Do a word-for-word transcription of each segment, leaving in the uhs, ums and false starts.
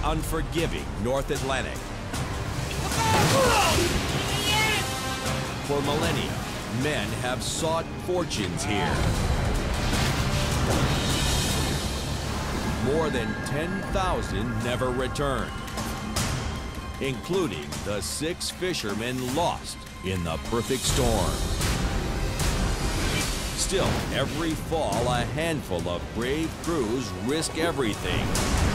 unforgiving North Atlantic. For millennia, men have sought fortunes here. More than ten thousand never returned, including the six fishermen lost in the perfect storm. Still, every fall, a handful of brave crews risk everything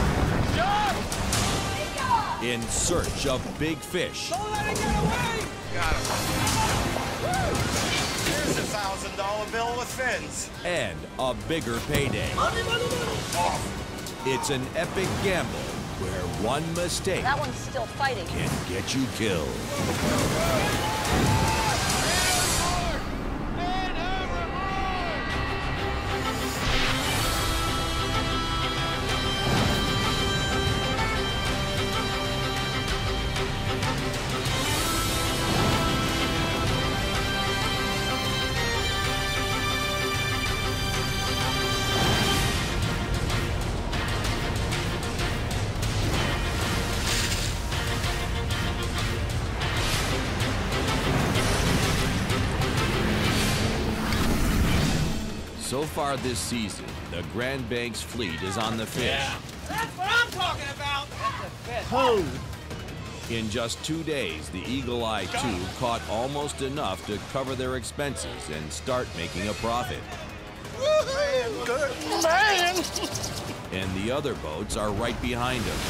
in search of big fish. Don't let it get away! Got him. Here's a thousand dollar bill with fins. And a bigger payday. Money, money, money! Oh. It's an epic gamble where one mistake That one's still fighting. can get you killed. So far this season, the Grand Banks fleet is on the fish. Yeah. That's what I'm talking about! That's a fish. Oh. In just two days, the Eagle Eye two caught almost enough to cover their expenses and start making a profit. Woohoo! Good man! And the other boats are right behind them.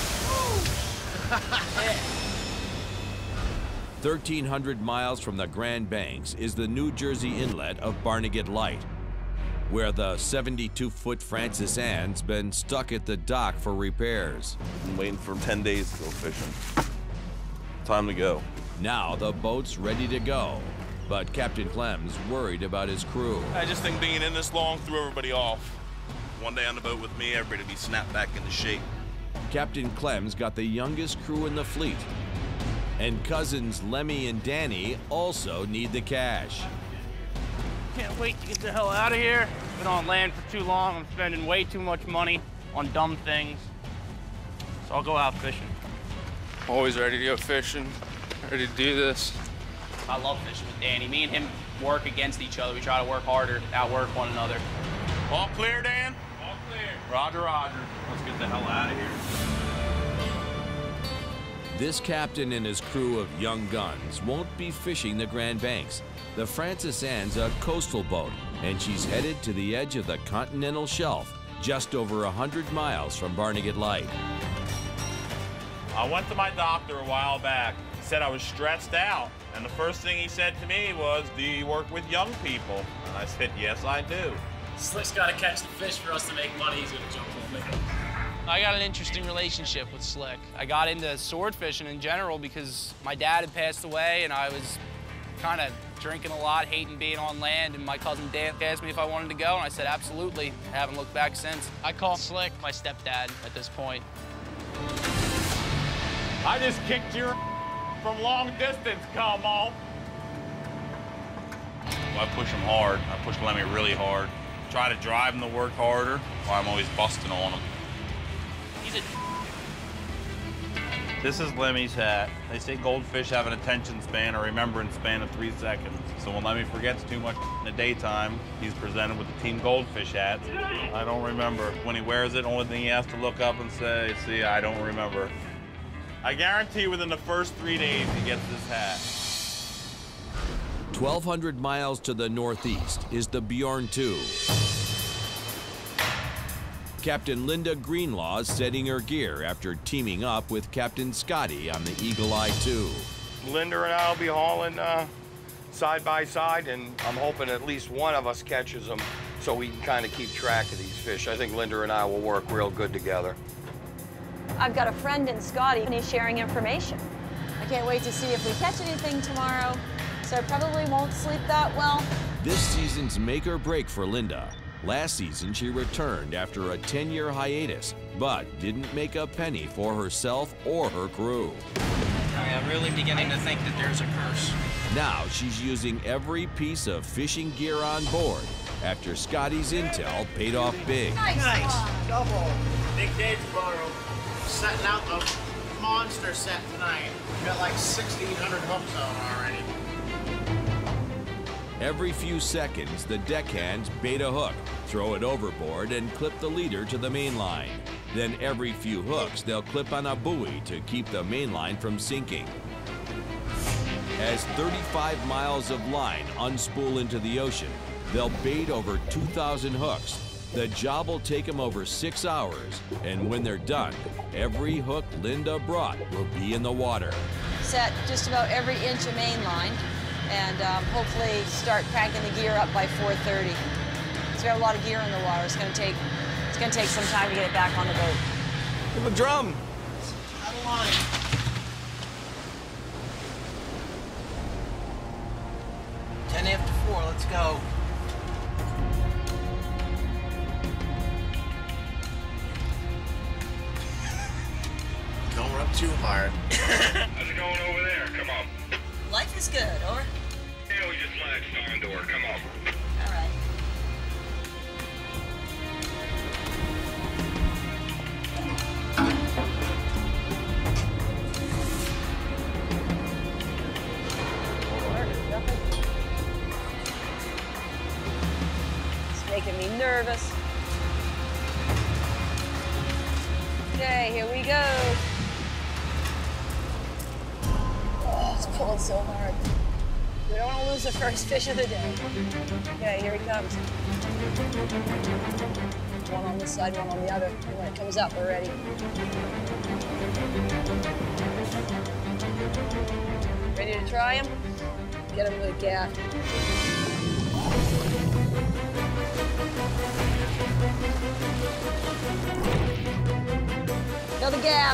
thirteen hundred miles from the Grand Banks is the New Jersey inlet of Barnegat Light, where the seventy-two foot Francis Ann's been stuck at the dock for repairs. I'm waiting for ten days to go fishing. Time to go. Now the boat's ready to go, but Captain Clem's worried about his crew. I just think being in this long threw everybody off. One day on the boat with me, everybody will be snapped back into shape. Captain Clem's got the youngest crew in the fleet, and cousins Lemmy and Danny also need the cash. Can't wait to get the hell out of here. Been on land for too long. I'm spending way too much money on dumb things. So I'll go out fishing. Always ready to go fishing, ready to do this. I love fishing with Danny. Me and him work against each other. We try to work harder, outwork one another. All clear, Dan? All clear. Roger, roger. Let's get the hell out of here. This captain and his crew of young guns won't be fishing the Grand Banks. The Francis Ann's a coastal boat, and she's headed to the edge of the continental shelf, just over one hundred miles from Barnegat Light. I went to my doctor a while back. He said I was stressed out, and the first thing he said to me was, "Do you work with young people?" And I said, "Yes, I do." Slick's got to catch the fish for us to make money. He's going to jump on me. I got an interesting relationship with Slick. I got into sword fishing in general because my dad had passed away, and I was kind of drinking a lot, hating being on land, and my cousin Dan asked me if I wanted to go, and I said absolutely. I haven't looked back since. I call Slick my stepdad at this point. I just kicked your from long distance, come on. Well, I push him hard. I push Lemmy really hard. Try to drive him to work harder, or I'm always busting on him. He's a This is Lemmy's hat. They say goldfish have an attention span or remembrance span of three seconds. So when Lemmy forgets too much in the daytime, he's presented with the Team Goldfish hat. I don't remember. When he wears it, only thing he has to look up and say, "See, I don't remember." I guarantee within the first three days he gets this hat. twelve hundred miles to the northeast is the Bjorn two. Captain Linda Greenlaw is setting her gear after teaming up with Captain Scotty on the Eagle Eye two. Linda and I will be hauling uh, side by side, and I'm hoping at least one of us catches them so we can kind of keep track of these fish. I think Linda and I will work real good together. I've got a friend in Scotty, and he's sharing information. I can't wait to see if we catch anything tomorrow, so I probably won't sleep that well. This season's make or break for Linda. Last season, she returned after a ten year hiatus, but didn't make a penny for herself or her crew. I'm really beginning to think that there's a curse. Now she's using every piece of fishing gear on board after Scotty's intel paid off big. Nice! Double! Big day tomorrow. setting out the monster set tonight. We got like sixteen hundred hooks out already. Every few seconds, the deckhands bait a hook, throw it overboard, and clip the leader to the main line. Then every few hooks, they'll clip on a buoy to keep the main line from sinking. As thirty-five miles of line unspool into the ocean, they'll bait over two thousand hooks. The job will take them over six hours, and when they're done, every hook Linda brought will be in the water. Set just about every inch of main line, and um, hopefully start cranking the gear up by four thirty. So we have a lot of gear in the water. It's going to take it's going to take some time to get it back on the boat. Give a drum. Out of line. Ten after four. Let's go. Don't rub too hard. How's it going over there? Come on. Life is good, or? Yeah, we just latched on to her. Come on. All right. It's making me nervous. Okay, here we go. Oh, it's pulling so hard. We don't want to lose the first fish of the day. Okay, here he comes. One on this side, one on the other. And when it comes up, we're ready. Ready to try him? Get him with a gaff. Another gaff.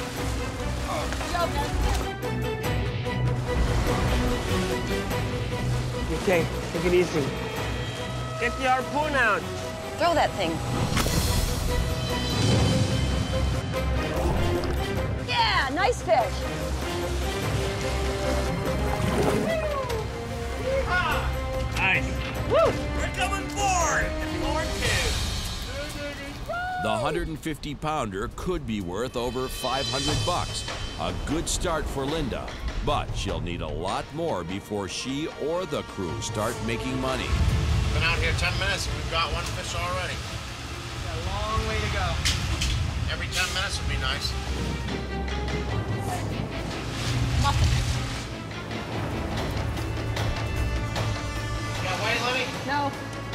Okay, take it easy. Get the harpoon out. Throw that thing. Yeah, nice fish. Nice. Woo! We're coming forward. Forward two. The one hundred fifty pounder could be worth over five hundred bucks. A good start for Linda, but she'll need a lot more before she or the crew start making money. Been out here ten minutes and we've got one fish already. Got a long way to go. Every ten minutes would be nice. Muffin. You got weight, Libby? No.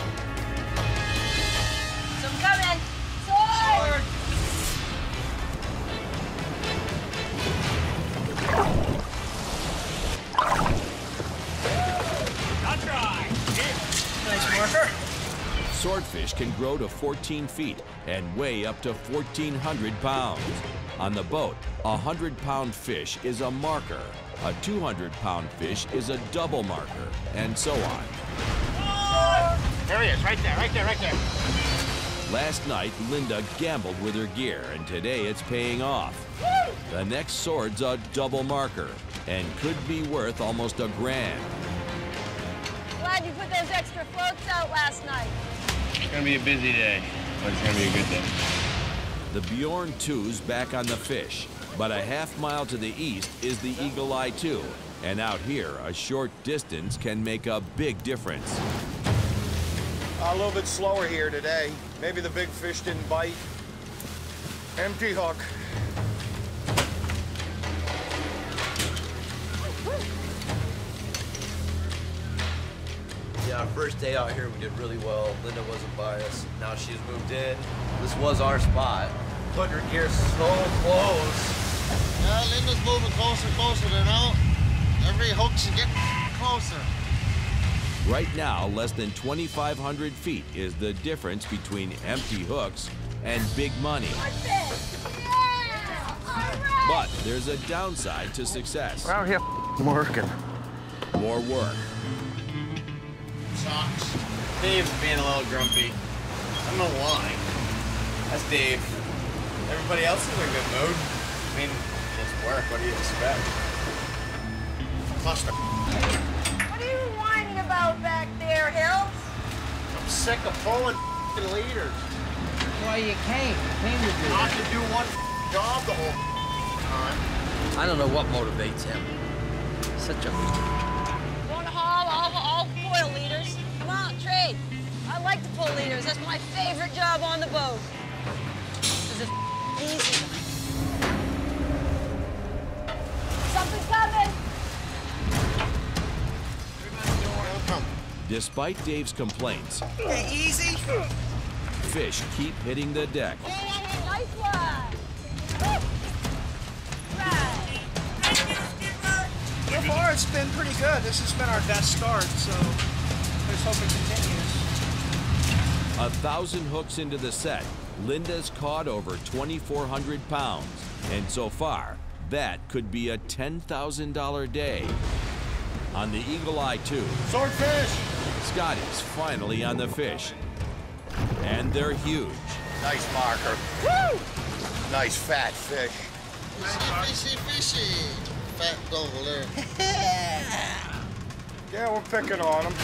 Some coming. Sword! I'll try. Nice marker. Swordfish can grow to fourteen feet and weigh up to fourteen hundred pounds. On the boat, a one hundred pound fish is a marker, a two hundred pound fish is a double marker, and so on. There he is, right there, right there, right there. Last night, Linda gambled with her gear, and today it's paying off. The next sword's a double marker and could be worth almost a grand. Glad you put those extra floats out last night. It's gonna be a busy day, but it's gonna be a good day. The Bjorn two's back on the fish, but a half mile to the east is the Eagle Eye two, and out here, a short distance can make a big difference. A little bit slower here today. Maybe the big fish didn't bite. Empty hook. Yeah, our first day out here, we did really well. Linda wasn't by us. Now she's moved in. This was our spot. Putting her gear so close. Yeah, Linda's moving closer, closer to now. Every hook's getting closer. Right now, less than twenty-five hundred feet is the difference between empty hooks and big money. But there's a downside to success. We're out here working. More work. Socks. Dave's being a little grumpy. I don't know why. That's Dave. Everybody else is in a good mood. I mean, it's work. What do you expect? Cluster. What are you whining about back there, Hills? I'm sick of pulling leaders. Why you came? You came to do Not to do one job the whole time. I don't know what motivates him. Such a... Want to haul? I'll, I'll pull leaders. Come on, trade. I like to pull leaders. That's my favorite job on the boat. Because it's easy. Something's coming. Despite Dave's complaints, Hey, easy. fish keep hitting the deck. Nice one. So far, it's been pretty good. This has been our best start, so let's hope it continues. A thousand hooks into the set, Linda's caught over twenty-four hundred pounds. And so far, that could be a ten thousand dollar day. On the Eagle Eye two, Swordfish! Scotty's finally on the fish. And they're huge. Nice marker. Woo! Nice fat fish. Fishy, fishy. Fat over there. Yeah, we're picking on them.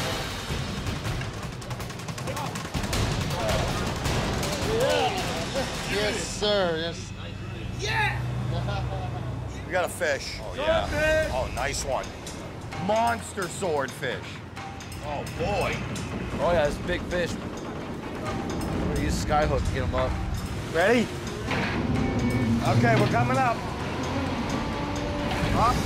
Yes, sir. Yes. Yeah! We got a fish. Oh, yeah. Oh, nice one. Monster swordfish. Oh, boy. Oh, yeah, it's a big fish. I'm gonna use a sky hook to get him up. Ready? Okay, we're coming up. Up.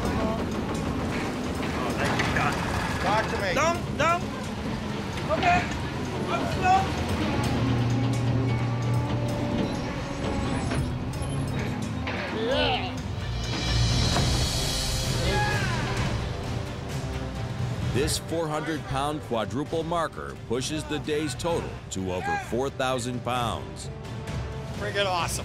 Oh, thank you, John. Talk to me. Don't, don't. Okay. Up slow. Yeah. This four hundred pound quadruple marker pushes the day's total to over four thousand pounds. Freaking awesome.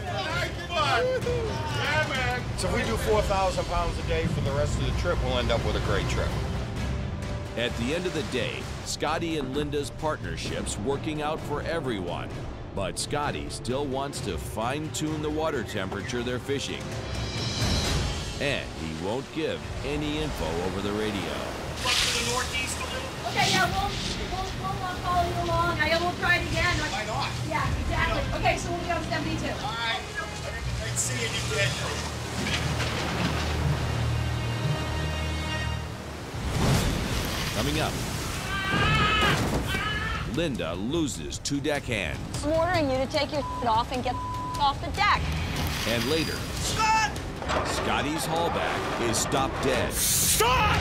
Yeah, man. So if we do four thousand pounds a day for the rest of the trip, we'll end up with a great trip. At the end of the day, Scotty and Linda's partnership's working out for everyone. But Scotty still wants to fine-tune the water temperature they're fishing. And he won't give any info over the radio. Up to the northeast a little. Okay, yeah, we'll, we'll, we'll uh, follow you along. I will try it again. Why not? Yeah, exactly. Okay, so we'll be on seventy-two. All right. Let's see if you get. Coming up, Linda loses two deckhands. I'm ordering you to take your off and get off the deck. And later, Scott! Scotty's haulback is stopped dead. Stop!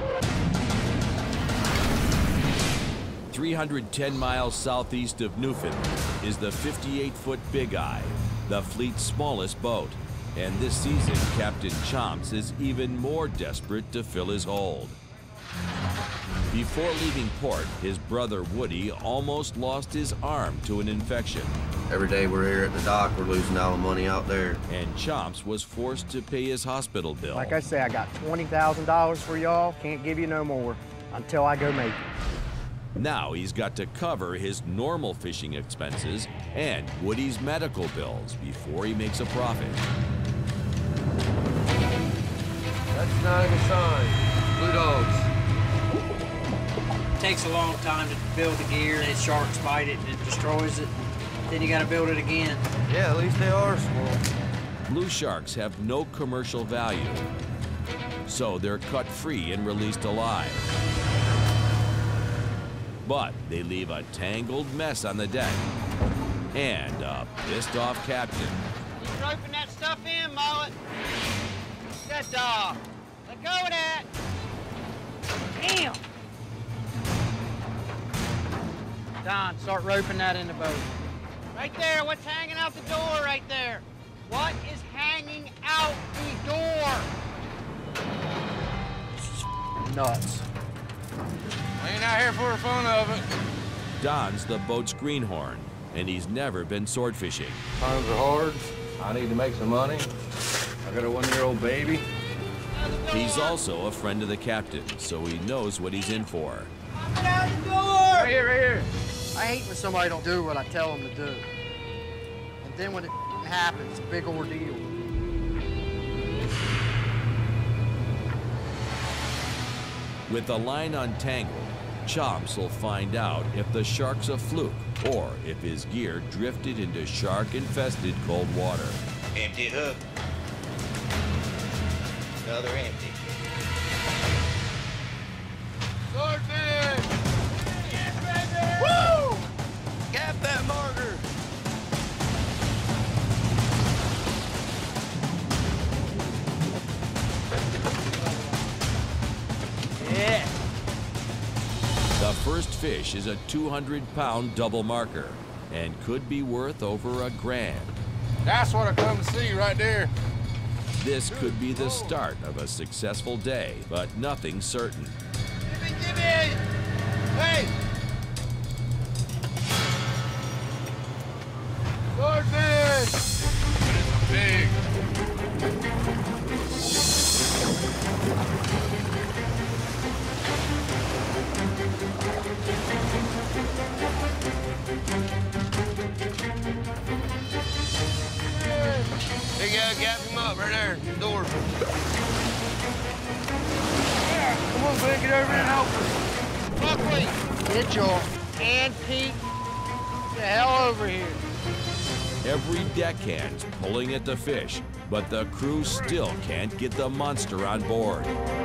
three hundred ten miles southeast of Newfoundland is the fifty-eight foot Big Eye, the fleet's smallest boat. And this season, Captain Chomps is even more desperate to fill his hold. Before leaving port, his brother Woody almost lost his arm to an infection. Every day we're here at the dock, we're losing all the money out there. And Chomps was forced to pay his hospital bill. Like I say, I got twenty thousand dollars for y'all. Can't give you no more until I go make it. Now he's got to cover his normal fishing expenses and Woody's medical bills before he makes a profit. That's not a good sign. Blue dogs. It takes a long time to build the gear, and sharks bite it and it destroys it. Then you gotta build it again. Yeah, at least they are small. Blue sharks have no commercial value, so they're cut free and released alive. But they leave a tangled mess on the deck and a pissed off captain. You roping that stuff in, Mullet? Good dog. Let go of that. Damn. Don, start roping that in the boat. Right there, what's hanging out the door right there? What is hanging out the door? Nuts. I ain't out here for the fun of it. Don's the boat's greenhorn, and he's never been sword fishing. Times are hard. I need to make some money. I got a one-year-old baby. He's also a friend of the captain, so he knows what he's in for. Get out the door! Right here, right here. I hate when somebody don't do what I tell them to do. And then when it happens, it's a big ordeal. With the line untangled, Chomps will find out if the shark's a fluke or if his gear drifted into shark-infested cold water. Empty hook. Another empty. Swordfish! Woo! Cap that marker! Yeah. The first fish is a two hundred pound double marker and could be worth over a grand. That's what I come to see right there. This could be the start of a successful day, but nothing certain. Give me, give me! Hey! Swordfish! It's big. There you go, gap him up right there, door. Yeah, come on, Glenn, get over here and help us. Buckley, get your antique the hell over here. Every deckhand's pulling at the fish, but the crew still can't get the monster on board.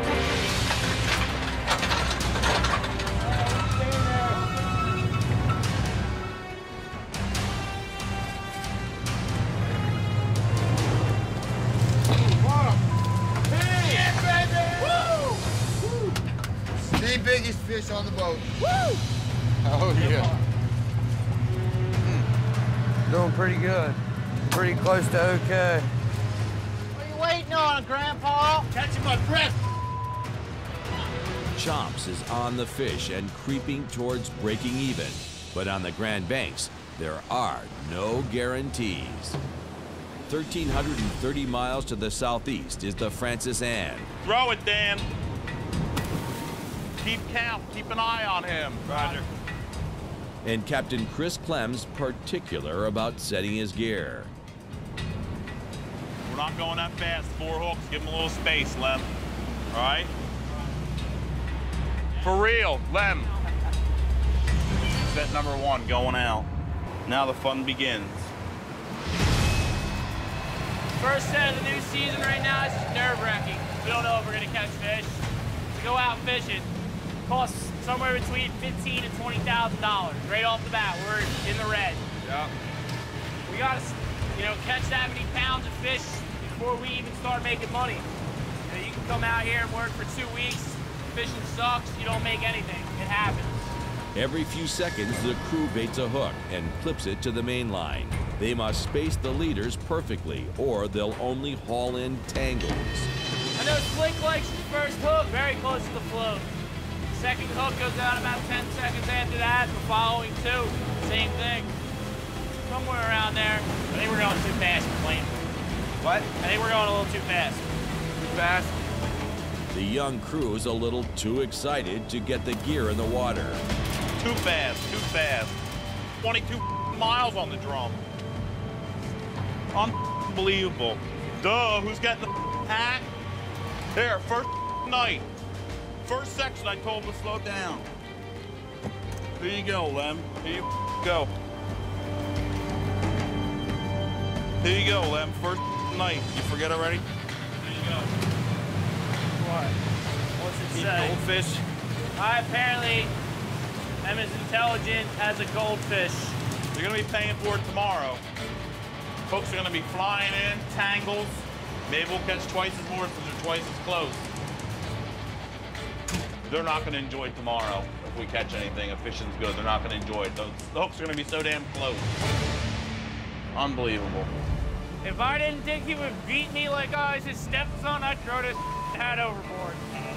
The biggest fish on the boat. Woo! Oh, yeah. Hmm. Doing pretty good. Pretty close to okay. What are you waiting on, Grandpa? Catching my breath. Chomps is on the fish and creeping towards breaking even. But on the Grand Banks, there are no guarantees. one thousand three hundred thirty miles to the southeast is the Francis Anne. Throw it, Dan. Keep count. Keep an eye on him. Roger. And Captain Chris Clem's particular about setting his gear. We're not going that fast. Four hooks. Give him a little space, Lem. All right? For real, Lem. Set number one going out. Now the fun begins. First set of the new season right now is just nerve-wracking. We don't know if we're gonna catch fish. To go out fishing costs somewhere between fifteen to twenty thousand dollars right off the bat. We're in the red. Yeah. We gotta, you know, catch that many pounds of fish before we even start making money. You know, you can come out here and work for two weeks. Fishing sucks. You don't make anything. It happens. Every few seconds, the crew baits a hook and clips it to the main line. They must space the leaders perfectly, or they'll only haul in tangles. I know Slick likes his first hook very close to the float. Second hook goes out about ten seconds after that. The following two, same thing. Somewhere around there. I think we're going too fast for playing. What? I think we're going a little too fast. Too fast? The young crew is a little too excited to get the gear in the water. Too fast, too fast. twenty-two miles on the drum. Unbelievable. Duh, who's getting the hat? There, first night. First section, I told him to slow down. Here you go, Lem. Here you go. Here you go, Lem. First night. You forget already? There you go. What? What's it Keep say? goldfish. I apparently am as intelligent as a goldfish. You're gonna be paying for it tomorrow. Folks are gonna be flying in, tangles. Maybe we'll catch twice as more since they're twice as close. They're not gonna enjoy tomorrow if we catch anything. If fishing's good, they're not gonna enjoy it. Those the hooks are gonna be so damn close. Unbelievable. If I didn't think he would beat me like I was his stepson, I'd throw this hat overboard.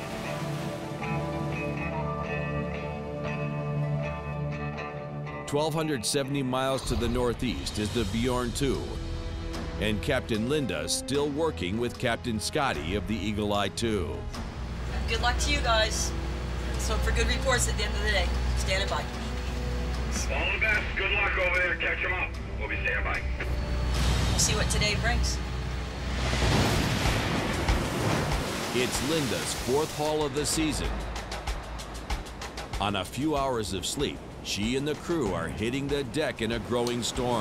twelve seventy miles to the northeast is the Bjorn two. And Captain Linda still working with Captain Scotty of the Eagle Eye two. Good luck to you guys. Let's hope for good reports at the end of the day. Standing by. All the best. Good luck over there. Catch them up. We'll be standing by. We'll see what today brings. It's Linda's fourth haul of the season. On a few hours of sleep, she and the crew are hitting the deck in a growing storm.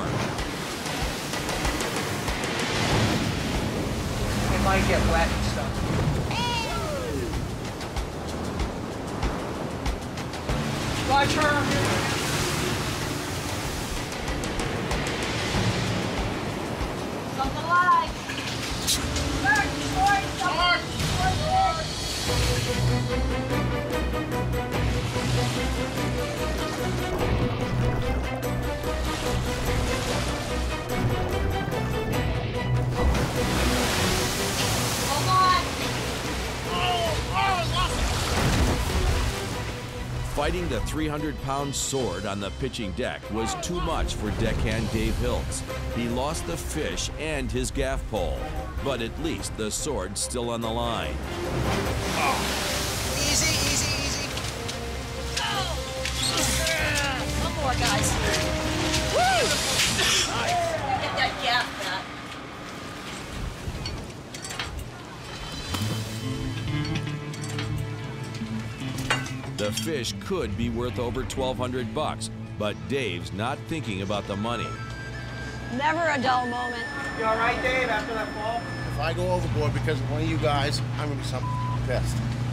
It might get wet and stuff. Watch her. Something alive. Start, start, start, start. Hold on. Oh, oh, lost it. Fighting the three hundred pound sword on the pitching deck was too much for deckhand Dave Hiltz. He lost the fish and his gaff pole, but at least the sword's still on the line. Oh. Easy, easy, easy. Oh. One more, guys. Woo! Get that gaff back. The fish could be worth over twelve hundred bucks, but Dave's not thinking about the money. Never a dull moment. You all right, Dave, after that fall? If I go overboard because of one of you guys, I'm gonna be something pissed.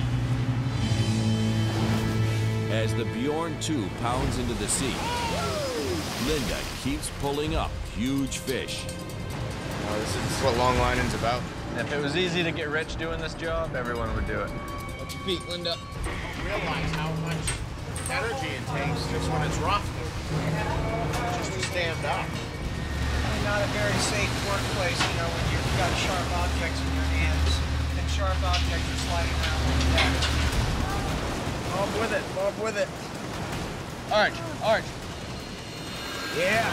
As the Bjorn two pounds into the sea, Linda keeps pulling up huge fish. Oh, this is what long lining's about. If it was easy to get rich doing this job, everyone would do it. What's your peak, Linda? Realize how much energy it takes just when it's rough, just to stand up. Not a very safe workplace, you know, when you've got sharp objects in your hands and sharp objects are sliding around on the deck. Bob with it, Bob with it. Arch, Arch. Yeah.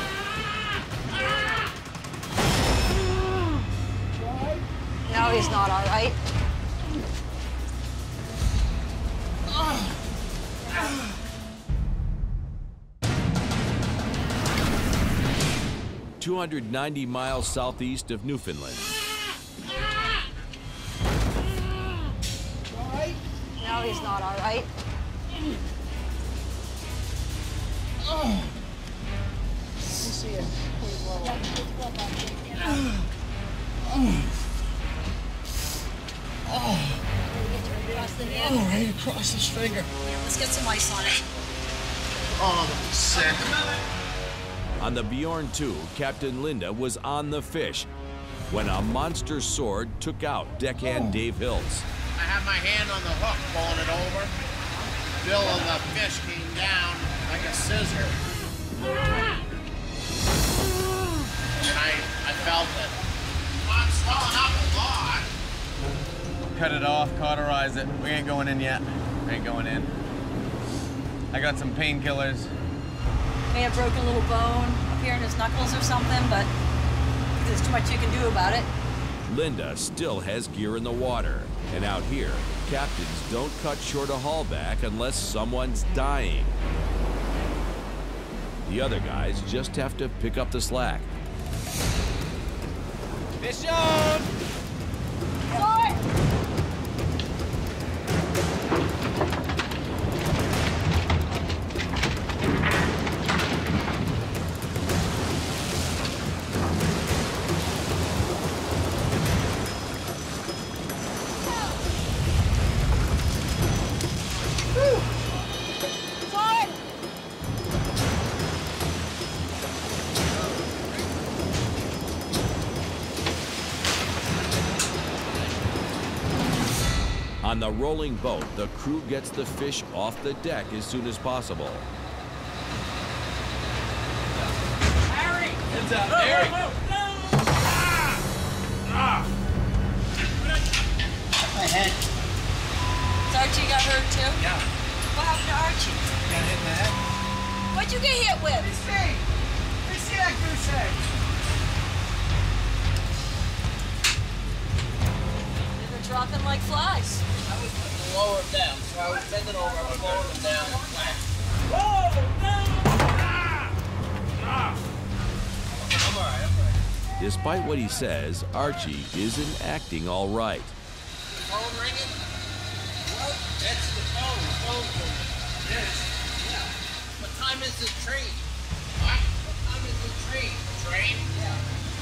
No, he's not all right. two hundred ninety miles southeast of Newfoundland. No, he's not all right. Oh. Let me see it. Oh. Oh. Oh, right across this finger. Let's get some ice on it. Oh, that's sick. On the Bjorn two, Captain Linda was on the fish when a monster sword took out deckhand Oh. Dave Hiltz. I had my hand on the hook, pulling it over. The bill of the fish came down like a scissor. And I, I felt it. I'm swelling up a lot. Cut it off, cauterize it. We ain't going in yet. We ain't going in. I got some painkillers. May have broken a little bone up here in his knuckles or something, but there's too much you can do about it. Linda still has gear in the water, and out here, captains don't cut short a haulback unless someone's dying. The other guys just have to pick up the slack. Fish on! On the rolling boat, the crew gets the fish off the deck as soon as possible. Harry! It's up, Harry! Ah! My head. Is Archie got hurt too? Yeah. What happened to Archie? Got hit in the head. What'd you get hit with? Let me see. Let me see that goose egg. They were dropping like flies. I was putting the lower down, so I was bending over, I was lowering them down and flat. Whoa! No! Ah! Ah! I'm all right, I'm all right. Despite what he says, Archie isn't acting all right. Phone ringing? What? That's the phone. The phone ringing. Yes. Yeah. What time is the train? What? What time is the train? Train? Yeah.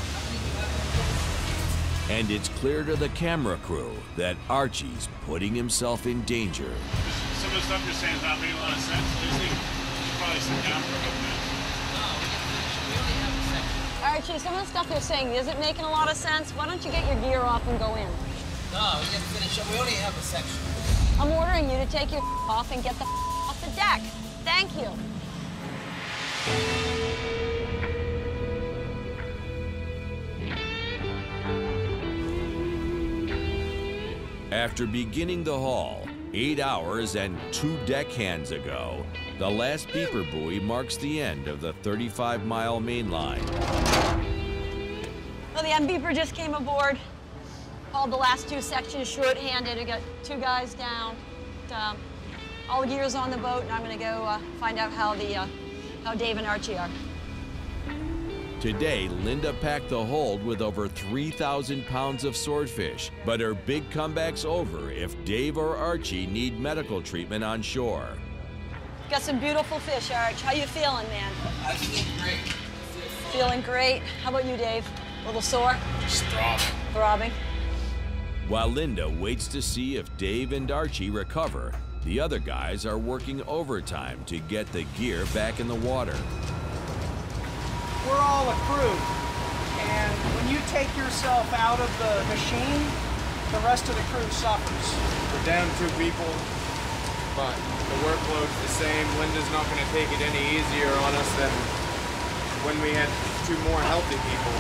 And it's clear to the camera crew that Archie's putting himself in danger. So of the stuff you're saying is not making a lot of sense. I just think you should probably sit down for a couple minutes. No, we get finished. We only have a section. Archie, some of the stuff you're saying isn't making a lot of sense. Why don't you get your gear off and go in? No, we get to finish up. We only have a section. I'm ordering you to take your off and get the off the deck. Thank you. After beginning the haul eight hours and two deckhands ago, the last beeper buoy marks the end of the thirty-five mile main line. Well, the M beeper just came aboard. Hauled the last two sections short-handed. We got two guys down. Um, all the gear's on the boat, and I'm going to go uh, find out how the uh, how Dave and Archie are. Today, Linda packed the hold with over three thousand pounds of swordfish, but her big comeback's over if Dave or Archie need medical treatment on shore. Got some beautiful fish, Arch. How you feeling, man? I feel great. Feeling great. How about you, Dave? A little sore? Just throbbing. Throbbing. While Linda waits to see if Dave and Archie recover, the other guys are working overtime to get the gear back in the water. We're all a crew, and when you take yourself out of the machine, the rest of the crew suffers. We're down two people, but the workload's the same. Linda's not going to take it any easier on us than when we had two more healthy people.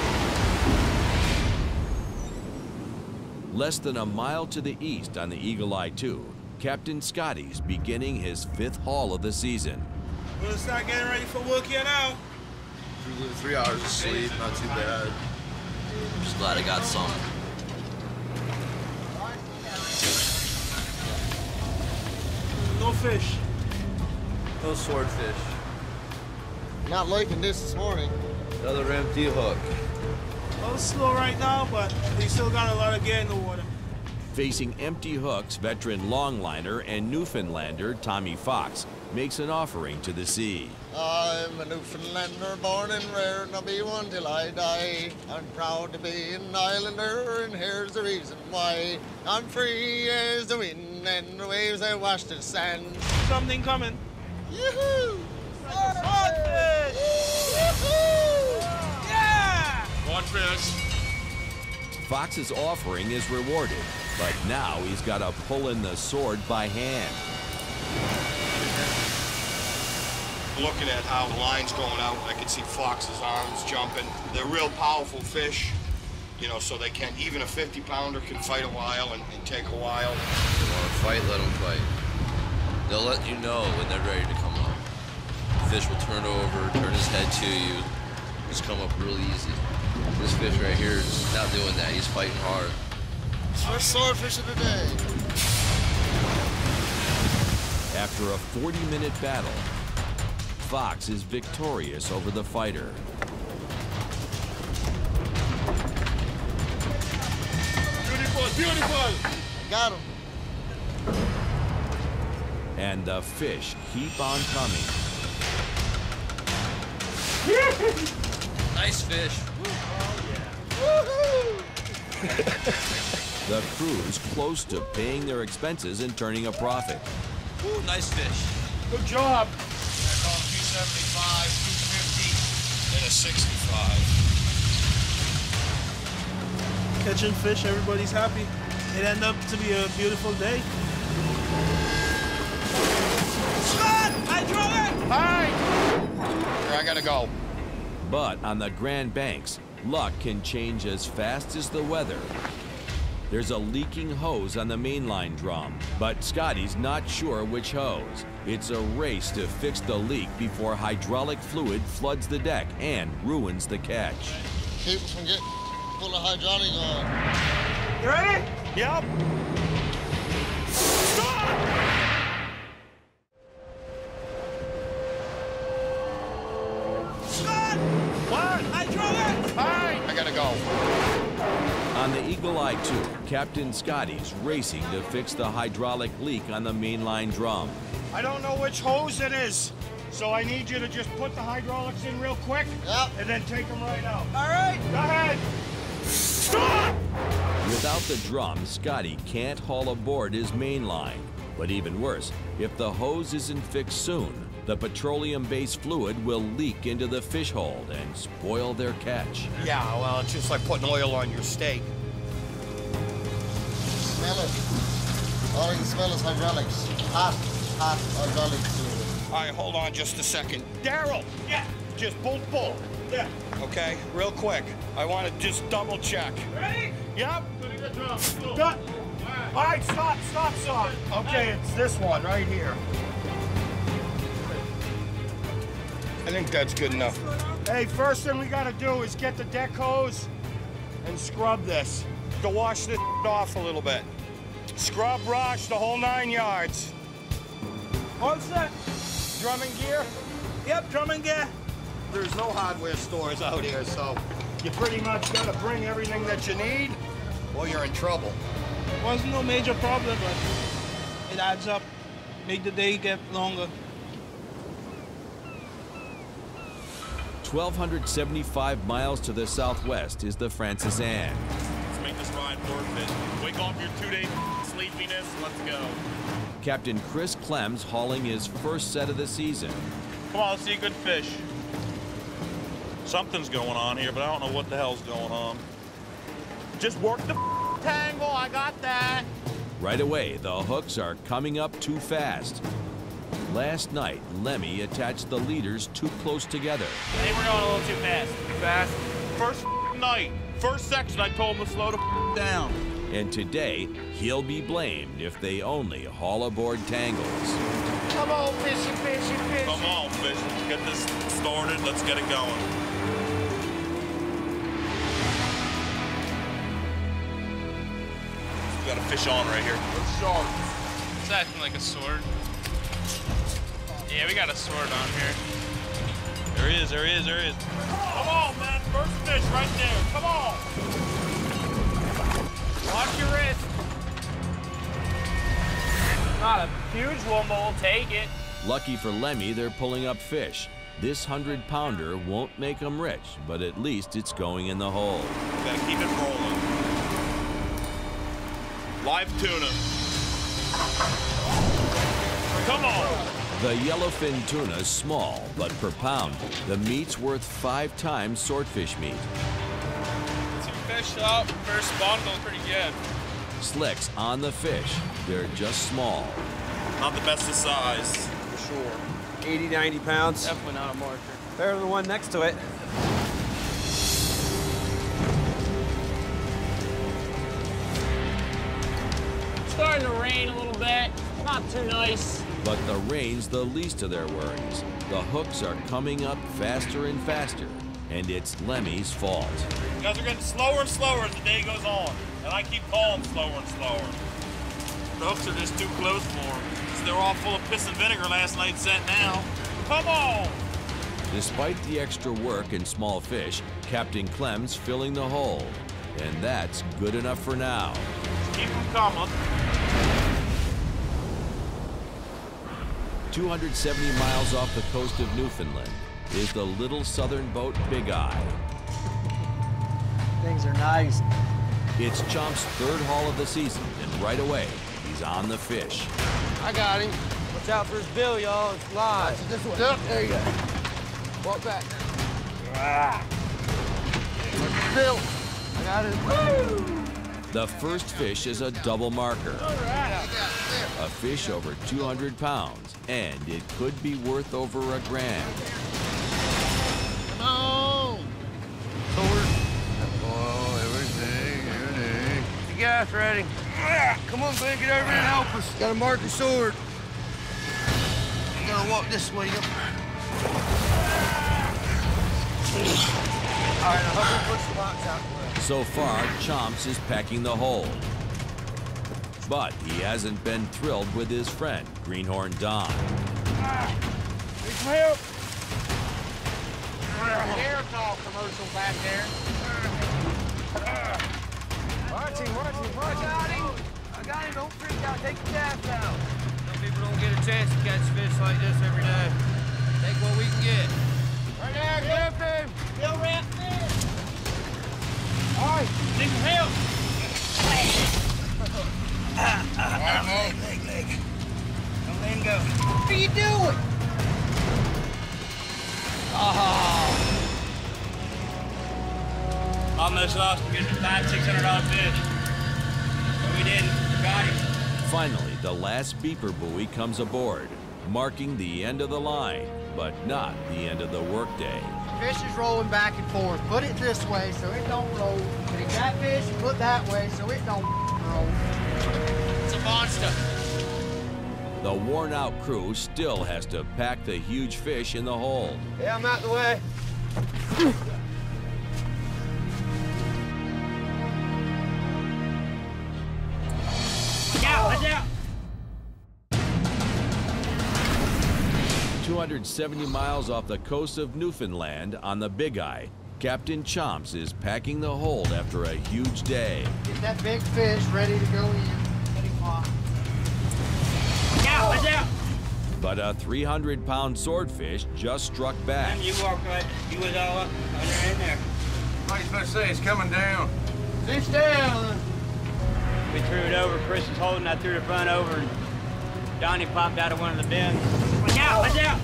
Less than a mile to the east on the Eagle Eye two, Captain Scotty's beginning his fifth haul of the season. We're gonna start getting ready for work here now. Three hours of sleep, not too bad. Just glad I got some. No fish. No swordfish. Not liking this this morning. Another empty hook. A little slow right now, but we still got a lot of gear in the water. Facing empty hooks, veteran longliner and Newfoundlander Tommy Fox makes an offering to the sea. I'm a Newfoundlander, born and reared, and I'll be one till I die. I'm proud to be an islander, and here's the reason why. I'm free as the wind, and the waves I wash the sand. Something coming. Yoo-hoo! Swordfish! Yoo-hoo! Yeah! Swordfish. Fox's offering is rewarded, but now he's got to pull in the sword by hand. Looking at how the line's going out, I can see Fox's arms jumping. They're real powerful fish, you know, so they can, even a fifty pounder can fight a while and, and take a while. If you want to fight, let them fight. They'll let you know when they're ready to come up. The fish will turn over, turn his head to you, just come up real easy. This fish right here is not doing that. He's fighting hard. First swordfish of the day. After a forty minute battle, Fox is victorious over the fighter. Beautiful, beautiful! Got him. And the fish keep on coming. Nice fish. Woohoo! The crew's close to paying their expenses and turning a profit. Ooh, nice fish. Good job. two seventy-five, two fifty, and a sixty-five. Catching fish, everybody's happy. It ended up to be a beautiful day. Scott! I drove it! Hi! Here, I gotta go. But on the Grand Banks, luck can change as fast as the weather. There's a leaking hose on the mainline drum, but Scotty's not sure which hose. It's a race to fix the leak before hydraulic fluid floods the deck and ruins the catch. Keep it from getting full of hydraulic oil. You ready? Yep. Scott! What? I drove it! Hi! I gotta go. On the Eagle Eye two, Captain Scotty's racing to fix the hydraulic leak on the mainline drum. I don't know which hose it is, so I need you to just put the hydraulics in real quick. Yep. And then take them right out. All right. Go ahead. Stop! Without the drum, Scotty can't haul aboard his mainline. But even worse, if the hose isn't fixed soon, the petroleum-based fluid will leak into the fish hold and spoil their catch. Yeah, well, it's just like putting oil on your steak. Smell it. All you can smell is hydraulics. Hot, hot hydraulic fluid. All right, hold on just a second. Daryl! Yeah. Just bolt, bolt. Yeah. Okay, real quick. I want to just double check. Ready? Yep. Good. All right, stop, stop, stop. Okay, it's this one right here. I think that's good enough. Hey, first thing we gotta do is get the deck hose and scrub this to wash this off a little bit. Scrub, brush, the whole nine yards. All set. Drumming gear? Yep, drumming gear. There's no hardware stores out here, so you pretty much gotta bring everything that you need or you're in trouble. Wasn't no major problem, but it adds up. Make the day get longer. one thousand two hundred seventy-five miles to the southwest is the Francis Anne. Let's make this ride worth it. Wake off your two-day sleepiness, let's go. Captain Chris Clems hauling his first set of the season. Come on, let's see a good fish. Something's going on here, but I don't know what the hell's going on. Just work the tangle, I got that. Right away, the hooks are coming up too fast. Last night, Lemmy attached the leaders too close together. I think we're going a little too fast. Fast. First night, first section, I told him to slow the down. And today, he'll be blamed if they only haul aboard tangles. Come on, fishy, fishy, fishy. Come on, fish. Let's get this started. Let's get it going. We got a fish on right here. It's sharp. It's acting like a sword. Yeah, we got a sword on here. There he is, there he is, there he is. Come on, man. First fish right there. Come on. Watch your wrist. Not a huge one, but we'll take it. Lucky for Lemmy, they're pulling up fish. This hundred-pounder won't make them rich, but at least it's going in the hole. Gotta keep it rolling. Live tuna. Come on. The yellowfin tuna's small, but per pound, the meat's worth five times swordfish meat. Two fish up, first bundle, pretty good. Slick's on the fish. They're just small. Not the best of size. For sure. eighty, ninety pounds. Definitely not a marker. Better than the one next to it. Starting to rain a little bit. Not too nice. But the rain's the least of their worries. The hooks are coming up faster and faster, and it's Lemmy's fault. You guys are getting slower and slower as the day goes on, and I keep calling slower and slower. The hooks are just too close for them. So they're all full of piss and vinegar last night set now. Come on! Despite the extra work and small fish, Captain Clem's filling the hole. And that's good enough for now. Keep them coming. two hundred seventy miles off the coast of Newfoundland is the little southern boat Big Eye. Things are nice. It's Chomp's third haul of the season, and right away, he's on the fish. I got him. Watch out for his bill, y'all. It's live. This one. Yep, there you go. Walk back. Ah. Bill. I got it. Woo! The first fish is a double marker. All right. A fish over two hundred pounds, and it could be worth over a grand. Come on. Sword. Oh, everything, everything. You guys ready? Come on, Glenn, get over here and help us. Got to mark the sword. You gotta walk this way. Up. All right, now help me push the box out the way. So far, Chomps is packing the hole. But he hasn't been thrilled with his friend, Greenhorn Don. Need some help? Aerosol commercial back there. Watch him, watch him, watch him. I got him. I got him. Don't freak out. Take the gaff out. Some people don't get a chance to catch fish like this every day. Take what we can get. Right there, get up him. Bill Rap fish. All right, Need some help. leg, leg, leg. Let him go. What are you doing? Oh. Almost lost him. Getting a five, six hundred dollar fish. But we didn't. Got him. Finally, the last beeper buoy comes aboard, marking the end of the line, but not the end of the workday. Fish is rolling back and forth. Put it this way so it don't roll. Take that fish and put that way so it don't roll. It's a monster. The worn-out crew still has to pack the huge fish in the hold. Yeah, I'm out the way. Watch out, watch out. two hundred seventy miles off the coast of Newfoundland on the Big Eye, Captain Chomps is packing the hold after a huge day. Get that big fish ready to go in. Let him walk. Watch out, watch out. But a three hundred pound swordfish just struck back. You walk right. You was all up under in there. What are you supposed to say? It's coming down. Fish down. We threw it over. Chris was holding. I threw the front over, and Donnie popped out of one of the bins. Watch out! Watch out!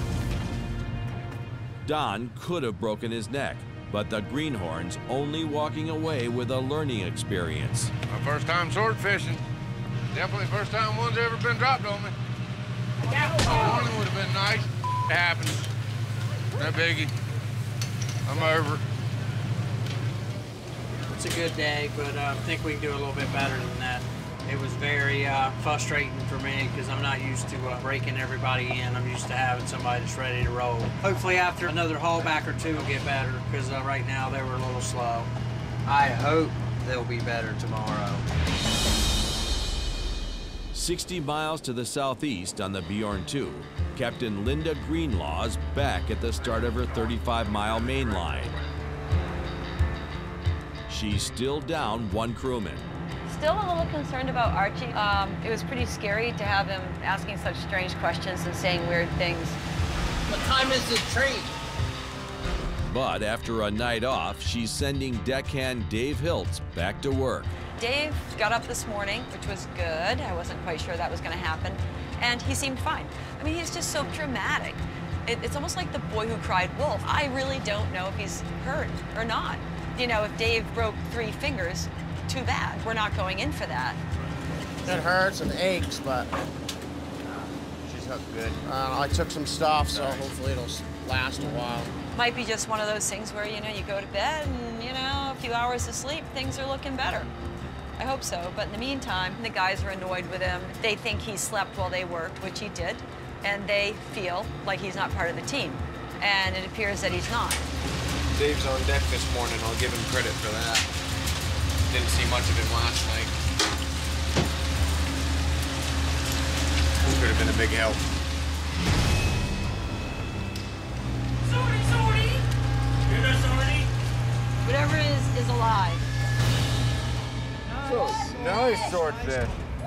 Don could have broken his neck, but the greenhorn's only walking away with a learning experience. My first time sword fishing. Definitely first time one's ever been dropped on me. A warning would have been nice. It happens. No biggie. I'm over. It's a good day, but uh, I think we can do a little bit better than that. It was very uh, frustrating for me because I'm not used to uh, breaking everybody in. I'm used to having somebody that's ready to roll. Hopefully after another haul back or two will get better because uh, right now they were a little slow. I hope they'll be better tomorrow. sixty miles to the southeast on the Bjorn two, Captain Linda Greenlaw's back at the start of her thirty-five mile main line. She's still down one crewman. Still a little concerned about Archie. Um, it was pretty scary to have him asking such strange questions and saying weird things. What time is the train? But after a night off, she's sending deckhand Dave Hiltz back to work. Dave got up this morning, which was good. I wasn't quite sure that was going to happen. And he seemed fine. I mean, he's just so dramatic. It, it's almost like the boy who cried wolf. I really don't know if he's hurt or not. You know, if Dave broke three fingers, too bad. We're not going in for that. It hurts and aches, but she's hooked good. Uh, I took some stuff, so hopefully it'll last a while. Might be just one of those things where, you know, you go to bed and, you know, a few hours of sleep, things are looking better. I hope so, but in the meantime, the guys are annoyed with him. They think he slept while they worked, which he did, and they feel like he's not part of the team. And it appears that he's not. Dave's on deck this morning. I'll give him credit for that. Didn't see much of him last night. This could have been a big help. Sorry, sorry. You're not sorry. Whatever is, is alive. So, nice swordfish.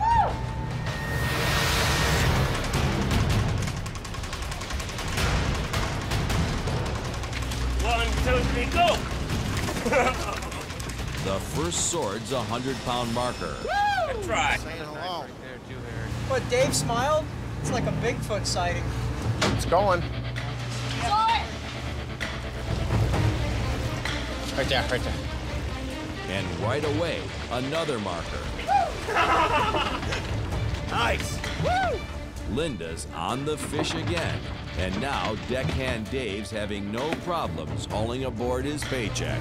One, two, three, go. The first sword's a hundred pound marker. That's right. What, Dave smiled? It's like a Bigfoot sighting. It's going. Sword! Right there, right there. And right away, another marker. Nice. Woo! Linda's on the fish again. And now deckhand Dave's having no problems hauling aboard his paycheck.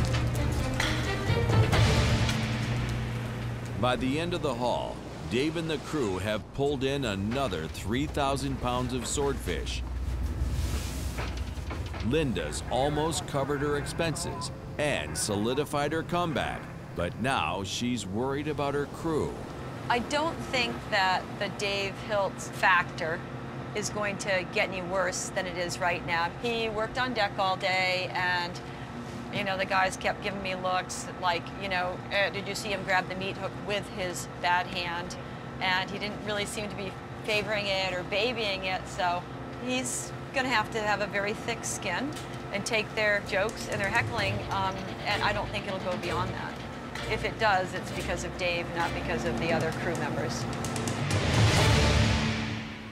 By the end of the haul, Dave and the crew have pulled in another three thousand pounds of swordfish. Linda's almost covered her expenses and solidified her comeback, but now she's worried about her crew. I don't think that the Dave Hiltz factor is going to get any worse than it is right now. He worked on deck all day, and you know, the guys kept giving me looks like, you know, uh, did you see him grab the meat hook with his bad hand? And he didn't really seem to be favoring it or babying it, so he's gonna have to have a very thick skin and take their jokes and their heckling, um, and I don't think it'll go beyond that. If it does, it's because of Dave, not because of the other crew members.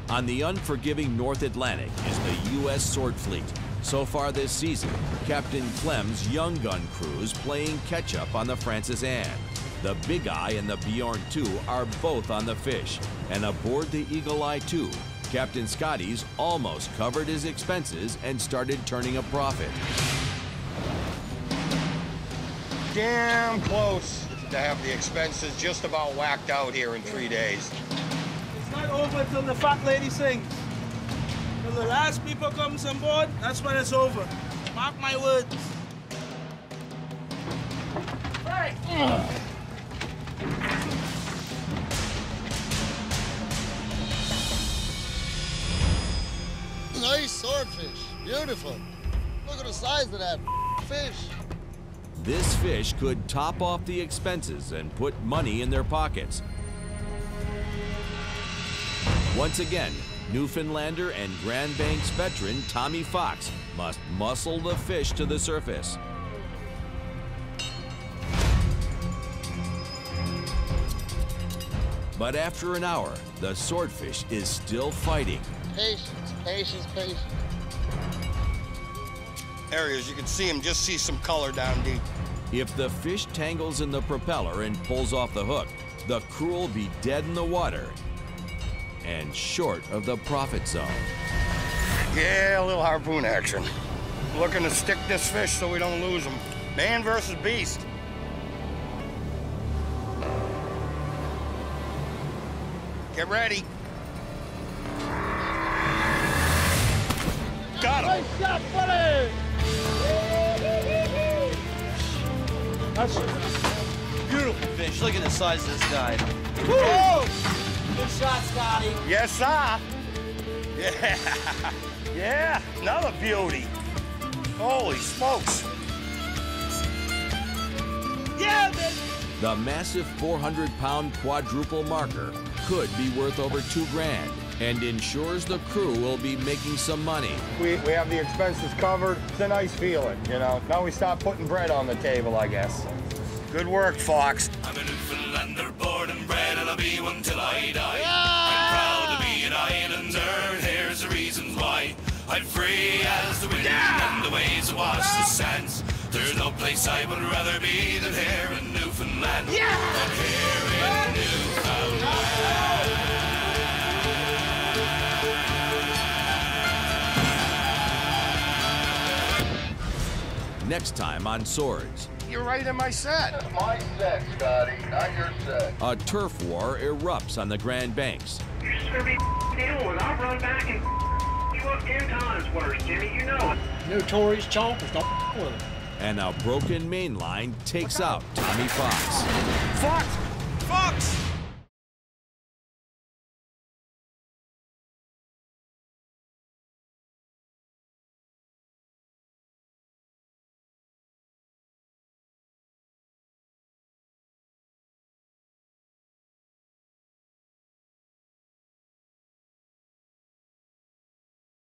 On the unforgiving North Atlantic is the U S Sword Fleet. So far this season, Captain Clem's young gun crews playing catch-up on the Francis Anne. The Big Eye and the Bjorn two are both on the fish, and aboard the Eagle Eye two, Captain Scotty's almost covered his expenses and started turning a profit. Damn close to have the expenses just about whacked out here in three days. It's not over till the fat lady sings. Till the last people comes on board, that's when it's over. Mark my words. Hey! Nice swordfish. Beautiful. Look at the size of that fish. This fish could top off the expenses and put money in their pockets. Once again, Newfoundlander and Grand Banks veteran Tommy Fox must muscle the fish to the surface. But after an hour, the swordfish is still fighting. Patience, patience, patience. There he is. You can see him, just see some color down deep. If the fish tangles in the propeller and pulls off the hook, the crew will be dead in the water and short of the profit zone. Yeah, a little harpoon action. Looking to stick this fish so we don't lose him. Man versus beast. Get ready. Got him. Nice shot, buddy! That's Beautiful fish. Look at the size of this guy. Woo! Good shot, Scotty. Yes, sir. Yeah. Yeah, another beauty. Holy smokes. Yeah, baby! The massive four hundred pound quadruple marker could be worth over two grand and ensures the crew will be making some money. We, we have the expenses covered. It's a nice feeling, you know. Now we stop putting bread on the table, I guess. Good work, Fox. I'm a Newfoundlander, born and bred, and I'll be one till I die. I'm proud to be an islander, and here's the reasons why. I'm free as the wind and the waves wash the sands. There's no place I would rather be than here in Newfoundland. Yeah! Than here in Newfoundland. Next time on Swords. You're right in my set. That's my set, Scotty, not your set. A turf war erupts on the Grand Banks. You're just gonna be dealing with. I'll run back and you up ten times worse, Jimmy. You know it. Notorious chompers, don't with it. And a broken main line takes out Tommy Fox. Fox! Fox!